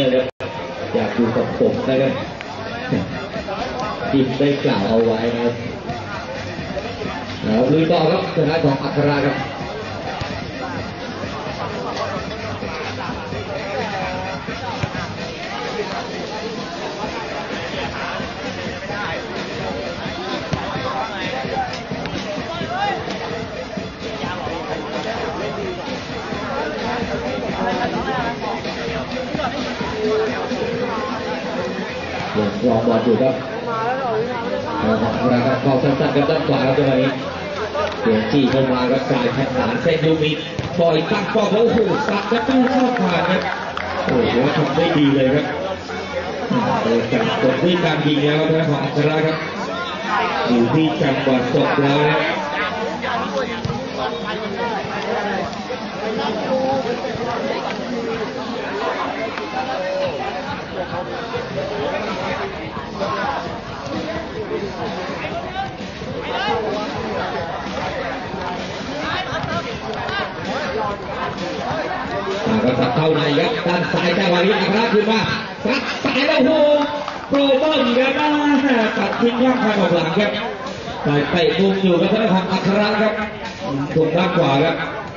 ร์ครับอยากอยู่กับผมนะครับทีมได้กล่าวเอาไว้นะครับลุยต่อครับชนะของอัคราครับลองบอลอยู่ครับเข้าสั้นๆกับด้านขวาครับจังหวะนี้เสียงจี้เข้ามาครับกลายแผ่นฐานเซนยูมิปล่อยตั้งป้อมแล้วโอ้โหสักกระตุ้นเข้าผ่านครับโอ้โหทำได้ดีเลยครับเปิดจากกดด้วยการยิงแล้วครับของอัคราครับอยู่ที่จังหวะจบแล้วนะก็สับเข้าในครับด้านซ้ายจังหวะนี้อัคราขึ้นมาซัดสายแล้วโอ้โหโปรเบิ้ลครับตัดทิ้งย่างทางออกหลังครับใส่เตะมุมอยู่กับทางของอัคราครับถูกด้านขวาครับ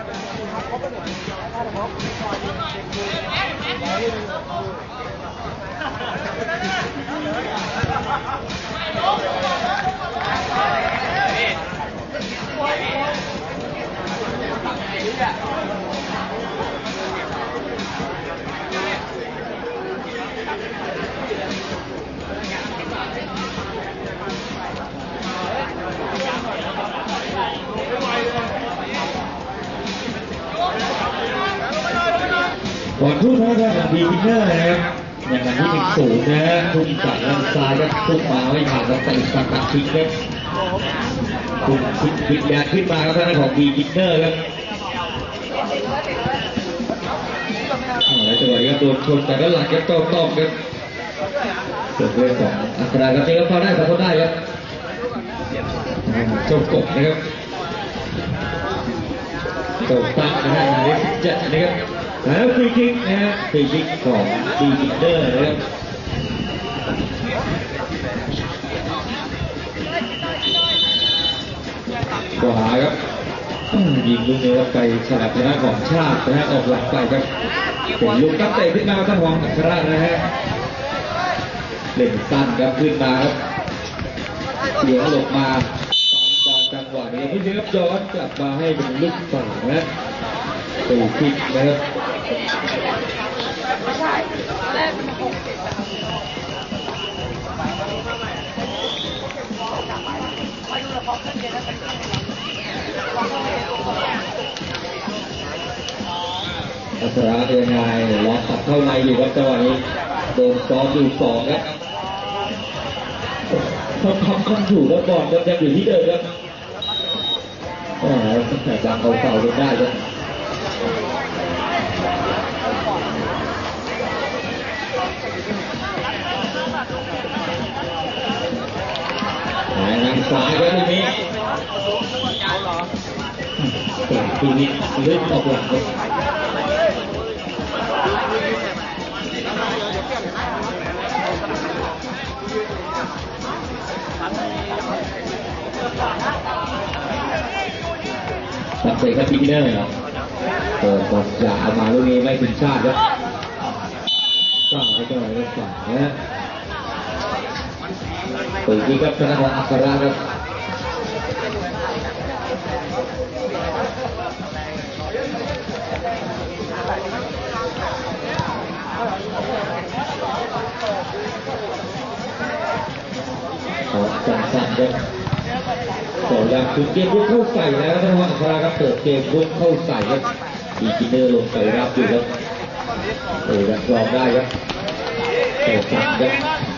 ก่อนทุกท่าทางดีพิเนอร์นะครับอย่างนั้นที่1-0นะทุกฝั่งด้านซ้ายก็ทุกมาไม่ผ่านแล้วเตะสกัดทิ้งครับคุณวิญญาณขึ้นมาครับทางของดีพิเนอร์ครับแล้วจังหวะนี้โดนชนแต่ก็หลังก็โต้ตอบครับเกิดเรื่องของอัคราครับนี่ก็พอได้ครับจบกบนะครับจบตั้งนะฮะใน17นะครับแล้วฟรีคิกนะฮะฟรีคิกของดีพิเนอร์นะครับขวาครับยิงลูกนี้ไปฉลับชนะของชาตินะฮะออกหลังไปครับเป็นลูกตั้งเตะขึ้นมาทั้งของอัครานะฮะเล่นสั้นครับขึ้นมาครับเดี๋ยวหลบมาตอนจังหวะนี้พี่เชฟย้อนกลับมาให้เป็นลูกฝั่งนะฟรีคิกนะครับอัคราเป็นไงล็อกตัดเข้าในอยู่ครับจังหวะนี้โดนซ้อมอยู่2ครับทำถูกแล้วบอลยังอยู่ที่เดิมครับแต่บางเขาจนได้ครับทางซ้ายครับตรงนี้ทีนี้เล่นออกหลังครับตัดเตะกับพีเนอร์เหรอเปิดบอลจ่าเอามาลูกนี้ไม่ถึงชาติครับก็ให้เจ้าหน้าที่ฝั่งนะเปิดที่กับชนะของอัคราครับสั่นครับต่อยังถึงเกมบุกเข้าใส่แล้วนะว่าอัคราครับเปิดเกมบุกเข้าใส่ครับดีกินเนอร์ลงไปรับอยู่ครับยังรองได้ครับต่อสั่นครับ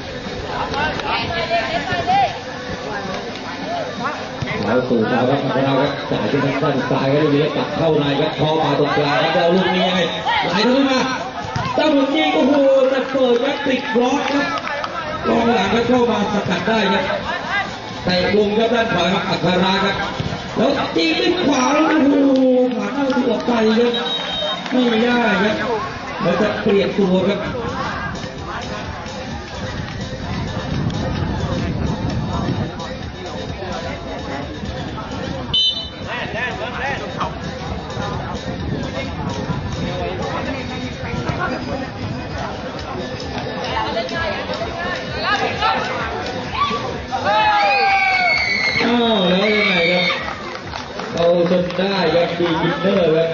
แล้วสู่เท้าครับอัคราครับจ่ายที่ทางด้านซ้ายครับลูกนี้ตัดเข้าในครับพอมาตรงกลางครับแล้วลูกนี้ยังไงไหลเข้ามาเจ้าหนุ่มยิงโอ้โหแต่เปิดครับติดบล็อกครับกองหลังก็เข้ามาสกัดได้ครับแต่ลงครับด้านขวาครับอัคราครับแล้วตีด้วยขวาโอ้โหขาเข้าที่ออกไปครับไม่ได้ครับแล้วจะเปลี่ยนตัวครับได้ครับดีกินเนอร์ครับ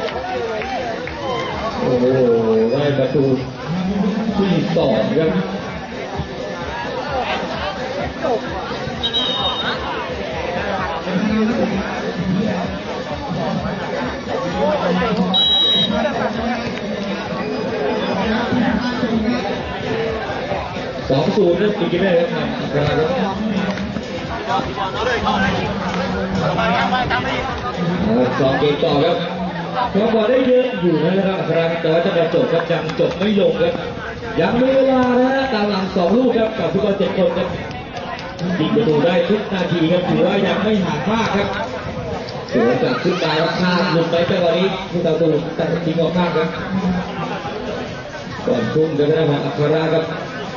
โอ้โหได้ประตูที่2ครับ2-0เริ่มดีกินเนอร์ครับ2 เกมต่อครับเขาบอลได้เยอะอยู่นะครับครับแต่ว่าจะมาจบครับยังจบไม่ลงครับยังมีเวลานะตามหลัง2 ลูกครับกับทุกคน7 คนครับยิงประตูได้ทุกนาทีครับถือว่ายังไม่ห่างมากครับสวนจากขึ้นไปแล้วข้ามลงไปจังหวะนี้ผู้ต่อสู้ตัดทิ้งออกข้างครับก่อนพุ่งจะได้มาอัคราครับ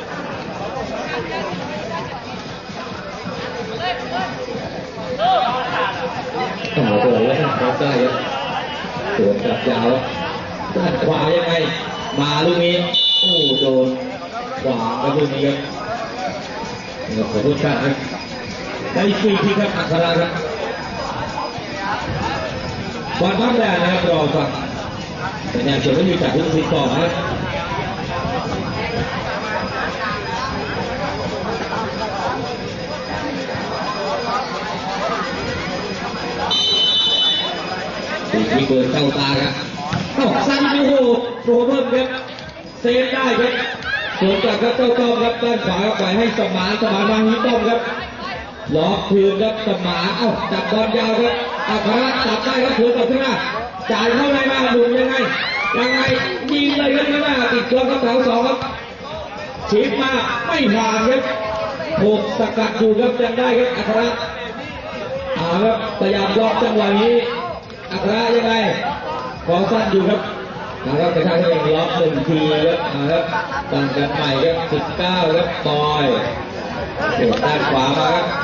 ต่อตัวแล้วครับได้ครับสวนกลับยาวด้านขวายังไงมาลูกนี้โอ้โดนขวาครับลูกนี้ครับขอโทษครับได้ฟรีคิกครับอัคราครับบอลพับแรงนะครับรอฟังสัญญาณเสียงไม่มีจากผู้ติดต่อครับมีเบิร์นเข้าตาครับสั้นโอ้โหโรเบิร์ตครับเซฟได้ครับสวนกลับครับเจ้าต้อมครับด้านขวาปล่อยให้สมานมาฮิต้อมครับล็อกคืนครับสมานจับบอลยาวครับอัครจับได้ครับถือต่อขึ้นมาจ่ายเข้าในมาหลุดยังไงยิงเลยครับหน้าติดกรอบครับแถว2ครับฉีดมาไม่ผ่านครับถูกสกัดอยู่ครับยังได้ครับอัครครับพยายามล็อกจังหวะนี้อัครายังไงขอสั้นอยู่ครับนะครับกระชากเองล็อก1 ทีครับครับตั้งกันใหม่ครับ19ครับบอยเสียบด้านขวามาครับ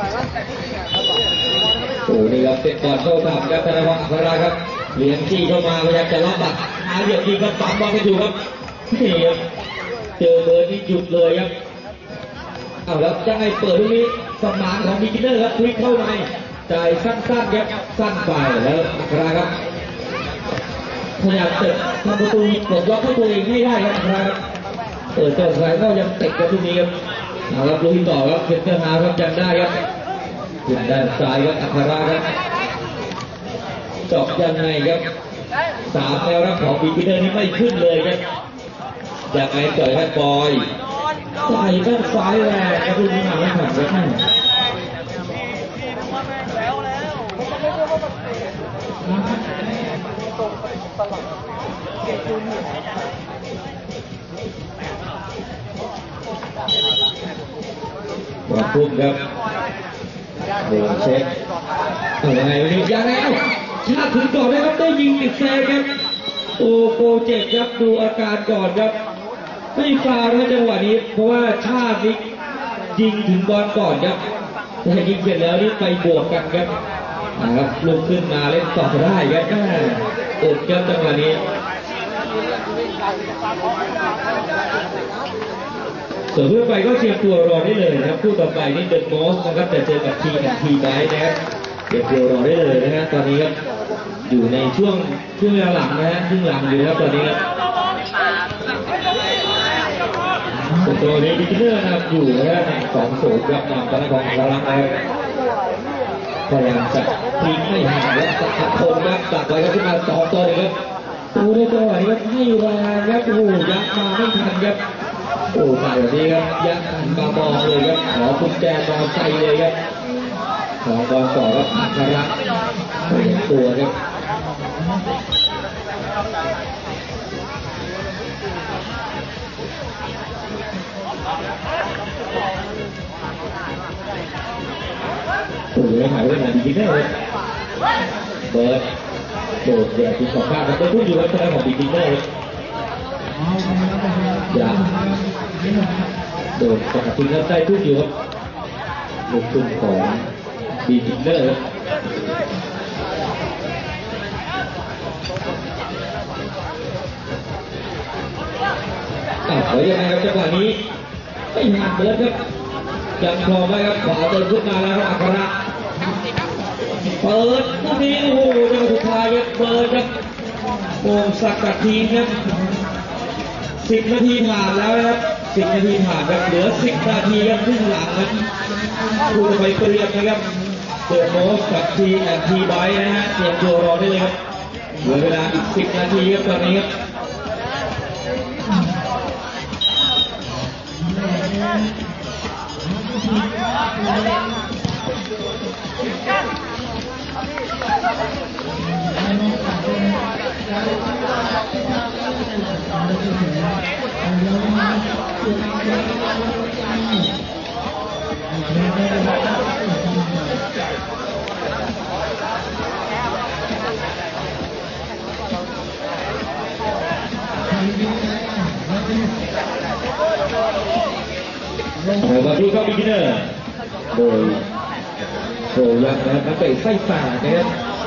โอ้นี่ครับเตะก่อนเข้าทำครับธนวัฒน์อัคราครับเลี้ยงจี้เข้ามาพยายามจะล็อกบัตรหาเหยียบดีครับปั๊มบอลกันอยู่ครับนี่ครับเจอเบอร์นี่หยุดเลยครับแล้วยังไงเปิดตรงนี้สมานของบิ๊กเนอร์ครับพลิกเข้าในจ่ายสั้นๆครับสั้นไปแล้วอัคราครับพยายามเตะทำประตูกดล็อกให้ตัวเองไม่ได้ครับอัคราครับเปิดเจ้าสายก็ยังเตะกันตรงนี้ครับครับลุยต่อครับเซนเตอร์ฮาครับยังได้ครับขึ้นด้านซ้ายครับอัคราครับเจาะยังไงครับ3 แนวรับของบิ๊กเนอร์นี่ไม่ขึ้นเลยครับยังไงเจาะให้บอยใส่ด้านซ้ายแรงกระดุมหนาไม่ผ่านครับบอลพุ่งครับโดนเช็คยังไงวันนี้ยังไงชาติถึงก่อนนะครับได้ยิงติดแซงครับโอ้โหเจ็บครับดูอาการก่อนครับไม่ฟาวนะจังหวะนี้เพราะว่าชาตินี้ยิงถึงบอลก่อนครับแต่ยิงเสร็จแล้วนี่ไปบวกกันครับนะครับลุกขึ้นมาเล่นต่อได้ครับอดครับจังหวะนี้ส่วนเพื่อไปก็เตรียมตัวรอได้เลยนะครับคู่ต่อไปนี่เดอะมอสนะครับแต่เจอกับทีไบนะครับเตรียมตัวรอได้เลยนะฮะตอนนี้ครับอยู่ในช่วงเวลาหลังนะฮะครึ่งหลังอยู่ครับตอนนี้ครับส่วนตัวนี้บิ๊กเนอร์นะครับอยู่นะฮะ2-0ครับนำตอนของพลังนะครับพยายามจะทิ้งไม่ห่างแล้วตัดโคนครับตัดไว้ก็ขึ้นมา2-1ครับโอ้ในจังหวะนี้ครับให้แรงครับโอ้ยักมาไม่ทันครับโอ้มาแบบนี้ครับยักมามองเลยครับขอกุญแจมอไซค์เลยครับของบอลต่อครับอัคราตัวครับโอ้ยหายไปไหนดีแน่เลยเบิร์ดโดดเดี่ยวที่สองข้างก็พูดอยู่ว่าทางของบิ๊กเนอร์อย่าโดดปกติแล้วได้พูดอยู่ครับลูกทุ่งของบิ๊กเนอร์แล้วยังไงครับจังหวะนี้ไม่หักเบิร์ดครับยังคลองไว้ครับขวาเดินขึ้นมาแล้วอัคราเปิดลูกนี้โอ้โหจังหวะสุดท้ายครับเปิดครับโอ่งสักกับทีมครับ10 นาทีผ่านแล้วนะครับ10 นาทีผ่านครับเหลือ10 นาทีครับครึ่งหลังครับผู้จะไปเปลี่ยนนะครับเปิดโมสกับทีไบนะฮะเตรียมตัวรอได้เลยครับเหลือเวลาอีก10 นาทีครับตอนนี้ครับมาดูครับบิ๊กเนอร์โดยโชยักษ์นะครับนักเตะไส้ป่านะครับ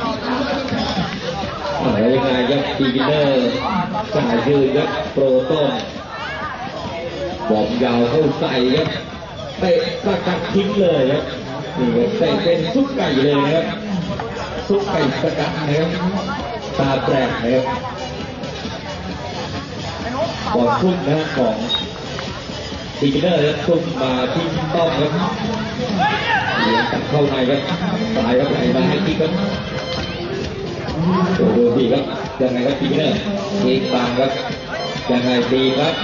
แล้วยังไงครับบิ๊กเนอร์สายยืนครับโปรต้นบอมยาวเข้าใส่ครับเตะสกัดทิ้งเลยครับนี่ครับเตะเป็นซุปไก่เลยครับซุปไก่สกัดนะครับตาแปลกนะครับบอลพุ่งนะของบิ๊กเนอร์ครับพุ่งมาที่ต้องครับเลี้ยงตัดเข้าในครับสายครับไหลมาให้ที่ครับดูดีครับยังไงครับบิ๊กเนอร์เอกบางครับยังไงดีครับ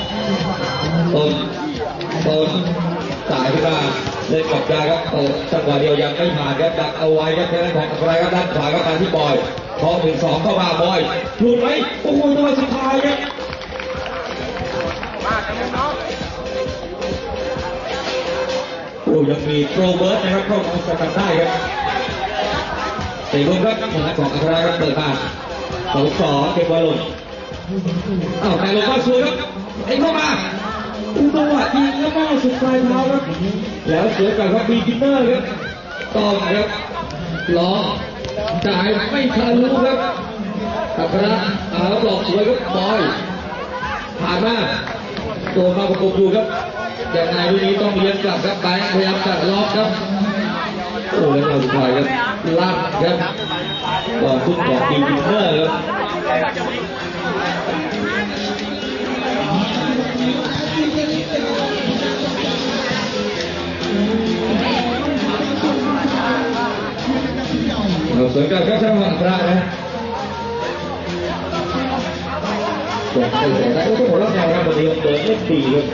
ต้นสายขึ้นมาเล่นกับยาครับเปิดจังหวะเดียวยังไม่ผ่านครับดักเอาไว้ครับแค่นั้นของอะไรครับด้านขวาครับมาที่บอยพอ1-2เข้ามาบอยหลุดไหมโอ้โหจังหวะสุดท้ายครับโอ้ยังมีโปรเบิร์ตนะครับเข้ามาสกัดได้ครับเตะลงครับของอัคราครับเปิดมา2-2เก็บบอลลงแต่ลงก็สวยครับไอ้เข้ามาจังหวะยิงแล้วก็สุดปลายเท้าครับแล้วเสือกับครับบีกินเนอร์ครับต้องครับล้อจ่ายไม่ทะลุครับอัคราหลอกสวยครับบอยผ่านมาโดนมาประกบอยู่ครับยังไงลูกนี้ต้องเลี้ยงกลับครับไปพยายามจะล็อกครับโอ้แล้วเราสุดท้ายครับลั่นครับก่อนพุ่งของบีกินเนอร์ครับเราสวยกับครับช่างหวังพระนะส่วนใครเสียได้ก็ต้องหัวเราะแนวครับวันนี้เปิดเล่นดีครับ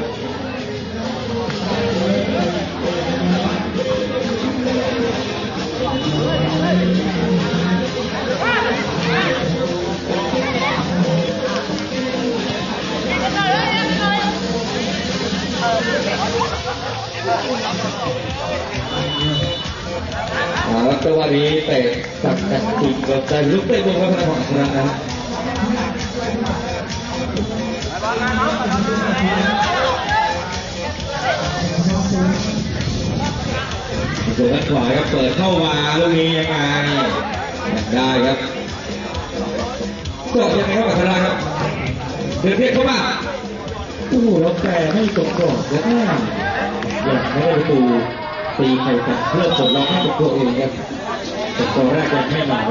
แล้วจังหวะนี้เตะสักแต่ติดกับใจลุกเตะบนวัฒนธรรมชนะนะส่วนด้านขวาครับเปิดเข้ามาลูกนี้ยังไงได้ครับกดยังไงครับวัฒนธรรมครับเดือดเทียบเข้ามาโอ้โหแล้วแต่ไม่ตกกรอบแล้วอย่างไม่ได้ประตูตีไข่ตัดเพื่อผลเราให้กับตัวเองครับแต่ตัวแรกยังไม่มา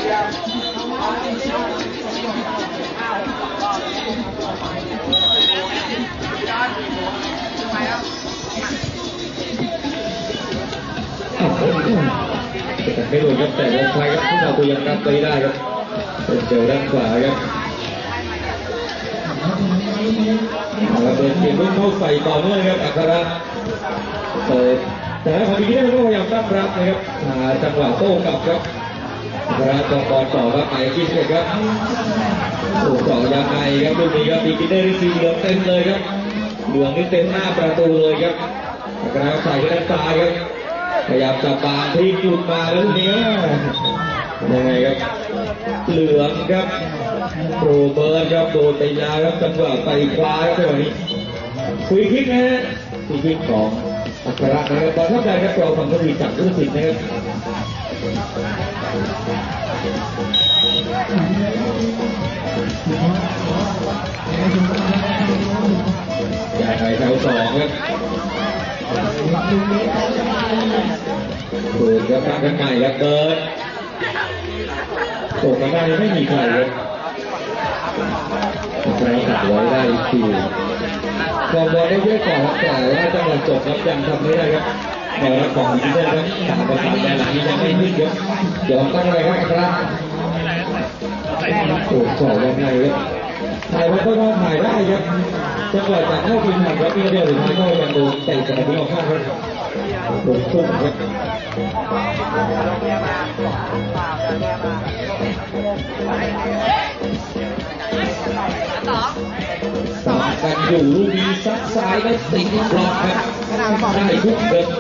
แต่ไม่รวยครับแต่ลงไปครับที่เราตัวยังรับไปได้ครับเป็นเจอด้านขวาครับเราเดินเกมรุ่นเข้าใส่ต่อเนื่องครับอัคราเปิดแต่ถ้าของพี่ได้ก็พยายามตั้งรับนะครับหาจังหวะโต้กลับครับอัคราต่อบอลต่อครับไปที่เสร็จครับโอ้ต่อยังไงครับลูกนี้ครับพี่ได้สีเหลืองเต็มเลยครับเหลืองนี่เต็มหน้าประตูเลยครับอัคราใส่ด้านซ้ายครับพยายามจะบางที่หยุดมาแล้วนี้ยังไงครับเหลืองครับโรเบิร์ตครับโดนไปยาครับจังหวะไปคว้าครับจังหวะนี้คุยคิกนะฮะคุยคิกของอัครานะครับตอนท่าใดครับเราฝั่งกรีจับผู้ตัดสินนะครับอย่างไรแถว2ครับเปิดครับตั้งกันใหม่ครับเบิร์ดส่งมาได้ไม่มีใครเลยใครตัดไว้ได้อีกทีความบอลได้เยอะกว่าครับแต่ว่าจังหวะจบครับยังทำไม่ได้ครับแต่ละของที่ได้ครับสามประสานแต่หลังนี้ยังไม่ขึ้นครับเดี๋ยวตั้งอะไรครับครับโอ้โหยังไงครับถ่ายไปก็ต้องถ่ายได้ครับจังหวะจากเข้าทีมหักครับเดียวหรือไม่ก็ยังโดนเตะจากที่ออกข้างครับโดนทุ่มครับสาดกันอยู่ลูกนี้ซัดซ้ายแล้วติดบล็อกครับได้ทุกเดิน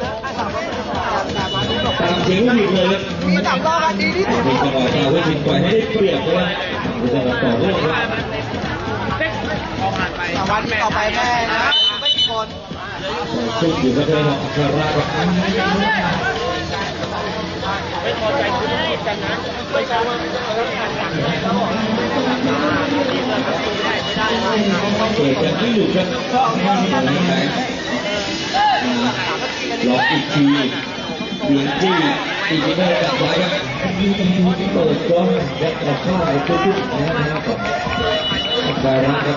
ตามเสียงลูกเลยครับมีสามรอบอันดีที่สุดมีจังหวะจะเพื่อทิ้งปล่อยให้ได้เปรียบเลยมีจังหวะต่อเนื่องครับแต่วันต่อไปแม่นะไม่กี่คนซึ่งอยู่กับเธอของอัคราครับไม่พอใจคุณคิดกันนะไม่ใช่ว่าเกิดกันที่อยู่ครับล็อกอีกทีเบียงที่ตีเนอร์กับไว้ครับเปิดกล้องและออกข้าไปทุกๆนะครับอัคราครับ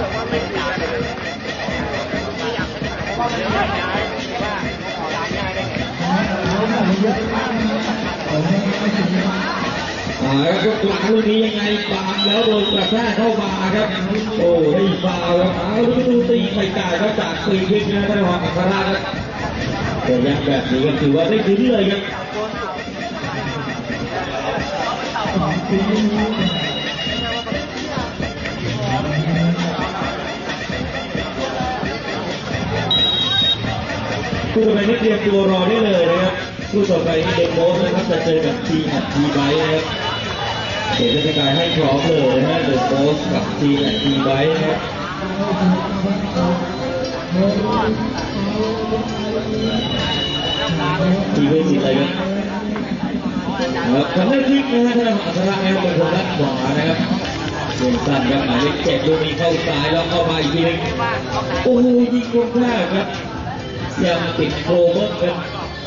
ครับลูกนี้ยังไงปามแล้วโดนกระแทกเข้ามาครับโอ้ได้ฟาวครับดูตีไม่กล้าครับจากฟรีคิกนะท่านรองอัคราครับแต่ยังแบบนี้ก็ถือว่าได้ถึงเลยครับคู่ต่อไปนี้เตรียมตัวรอได้เลยนะครับคู่ต่อไปนี้เด็กโบ๊ทนะครับจะเจอกับทีแอดทีไบท์นะครับเดี๋ยวจะกายให้พร้อมเลยนะเด็กโบ๊ทกับทีแอดทีไบท์นะครับทีเวทีอะไรกันทำได้คลิกนะฮะท่านอัคระนะครับเป็นคนด้านขวานะครับเดินสั้นครับหมายเลข7ลูกนี้เข้าซ้ายแล้วเข้ามาอีกทีนึงโอ้โหยิงลงแรกครับยังติดโครเบิร์ตครับ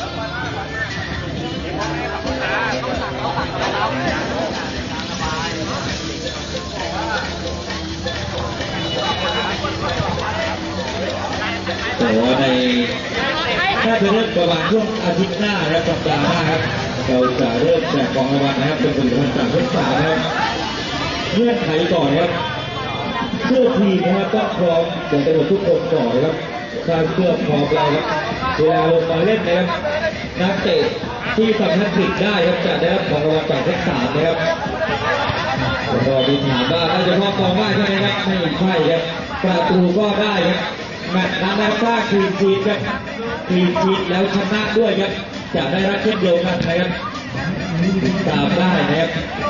แต่ว่าในถ้าจะเริ่มประมาณช่วงอาทิตย์หน้าและสัปดาห์หน้าครับเราจะเริ่มแจกของรางวัลนะครับเป็นผลิตภัณฑ์จากทุกสานะครับเงื่อนไขก่อนครับเสื้อทีมนะครับต้องพร้อมเดี๋ยวจะหมดทุกคนก่อนนะครับการเสื้อพร้อมเราครับเวลาลงมาเล่นนะครับนักเตะที่ทำแฮตทริกได้ครับจะได้รับของรางวัลจากทุกสานะครับรอดูถามว่าถ้าจะพอกองได้ใช่ไหมครับไม่ใช่ครับประตูก็ได้ครับแมตช์นั้นถ้าทีมทีมครับทีมทีมแล้วชนะด้วยครับจะได้รับเช่นเดียวกันนะครับตามได้นะครับ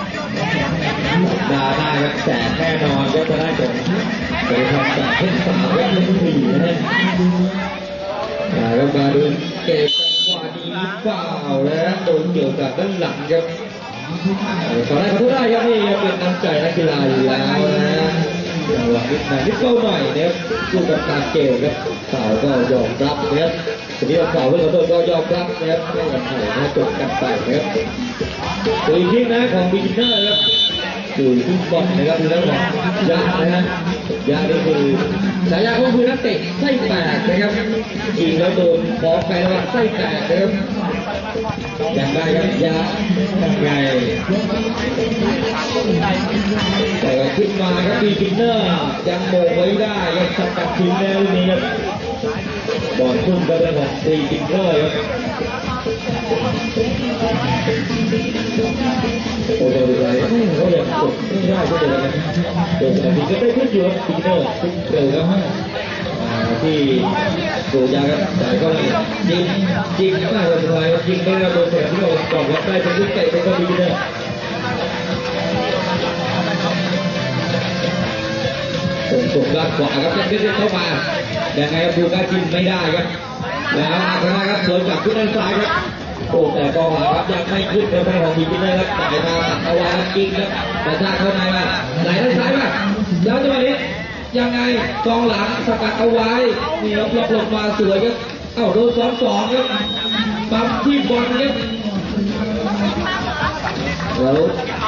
ได้ครับแต่แน่นอนก็จะได้จากบริษัทจากเทศสามและทุกทีนะครับแล้วมาดูเกมจังหวะนี้เปล่าแล้วโดนเกี่ยวกับด้านหลังครับขอได้ขอโทษได้ครับนี่เป็นน้ำใจนักกีฬาอยู่แล้วนะจังหวะนิดเป้าหน่อยนะครับสู้กับการเกมครับสาวก็ยอมรับนะครับทีนี้สาวเพื่อนขอโทษก็ยอมรับนะครับไม่กันไถ่นะจบกันไปนะครับตัวอีกทีนะของบิ๊กเนอร์ครับอยู่ที่บอลนะครับดูแล้วของยานะฮะยานี่คือฉายาของคือนักเตะไส้แตกนะครับยิงแล้วโดนขอไปแล้วไส้แตกนะครับอย่างไรครับยาไงแต่ขึ้นมาครับบิ๊กเนอร์ยังโมงไว้ได้ยังสกัดถึงแล้วนี้ครับบอลพุ่งกระเด็นของบิ๊กเนอร์ครับโอ้โหอะไรเขาอยากกดไม่ได้ก็เลยนะเดี๋ยวแต่ทีก็ได้ขึ้นอยู่ครับบิ๊กเนอร์ขึ้นเร็วครับที่โดยาครับแต่ก็ยิงมากเลยสุดท้ายยิงได้แล้วโดนแสงที่เราก่อนรับได้เป็นลูกเตะเป็นก็บิ๊กเนอร์ส่งด้านขวาครับยังได้เข้ามายังไงบูการกินไม่ได้ครับแล้วอาคาครับสวนกลับขึ้นด้านซ้ายครับโอ้แต่กองหลังครับยังไม่ขึ้นกระแสของบิ๊กเนอร์ครับแต่มาเอาไว้กินครับแต่ถ้าเข้าในมาไหลด้านซ้ายมาแล้วจังหวะนี้ยังไงกองหลังสกัดเอาไว้นี่ครับลงมาสวยครับเอ้าโดน2-2ครับปั๊มที่บอลครับแล้ว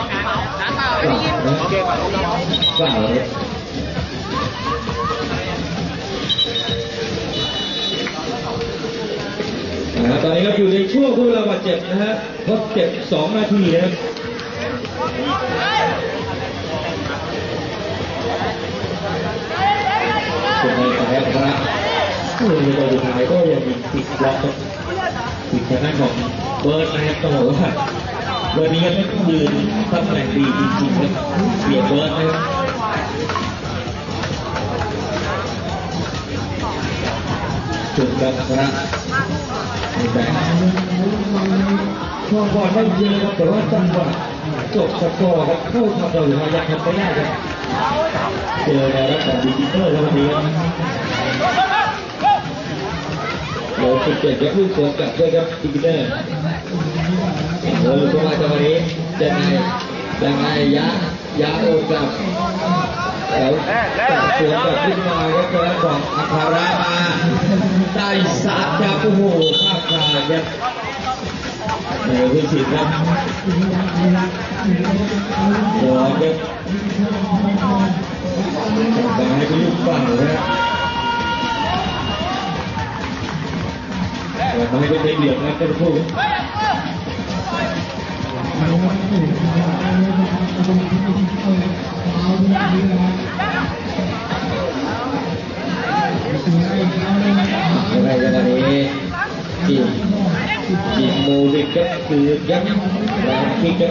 กล่าวเลยตอนนี้ก็อยู่ในช่วงผู้บาดเจ็บนะฮะทดเจ็บ2 นาทีนะครับส่วนในสายพระโอ้ยในตัวสุดท้ายก็ยังมีติดล็อกติดทางด้านของเบิร์ดนะครับต้องบอกว่าวันนี้ยังไม่ยืนตำแหน่งดีจริงๆครับเสียเบิร์ดนะครับจุดกับพระแต่ช่วงบอลได้เยอะครับแต่ว่าจังหวะจบสกอร์ครับเข้าทำเราหรือยังทำไม่ได้ครับเจอในรัฐของดิจิเตอร์แล้ววันนี้เรา17ครับลูกสวนกลับด้วยครับดิจิเตอร์เข้ามาจังหวะนี้ยังไงยาโอนกลับแล้วสวนกลับขึ้นมาครับตัวของอัคารามาได้3ครับโอ้โหภาพขาดครับผู้สิทธิ์ครับโอ้ครับต่างให้เป็นลูกฝั่งนะครับต่างให้เป็นเหลี่ยมนะท่านผู้อะไรกันตอนนี้จีโมดิกก็คือยักษ์แรงคิกครับ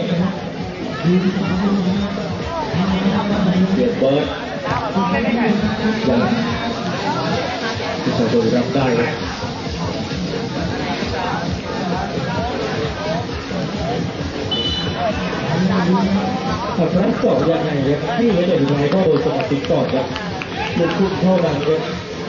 เบียดเบิร์ดยังที่ชาวตัวรับได้ครับพระสอบยังไงครับที่ไม่ได้ดูไลก็โดนสกัดติดต่อครับลูกพุ่งเข้าดังครับ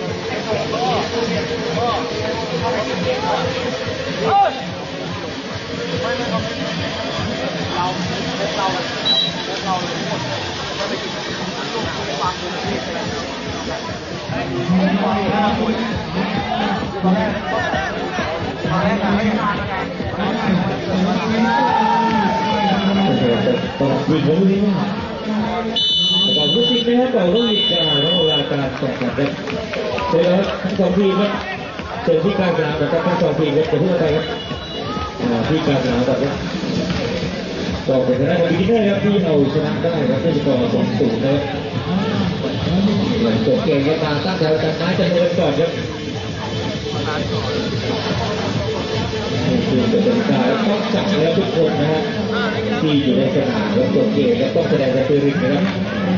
ยิงแล้วนี่ก่อนผู้สิงห์นะครับก่อนต้องมีการต้องเวลาการแข่งขันครับเสร็จแล้วทั้งสองทีมครับเจอที่กลางสนามนะครับทั้งสองทีมครับจะพูดอะไรครับที่กลางสนามแบบนี้ต่อไปทางด้านของดิจิเตอร์ครับที่เอาชนะได้ครับด้วยสกอร์ 2-0 นะครับหลังจบเกมก็มาตั้งแถวจัดไม้จัดมือก่อนครับคือเป็นการต้องจับแล้วทุกคนนะฮะที่อยู่ในสนามแล้วจบเกมแล้วต้องแสดงสปิริตนะครับ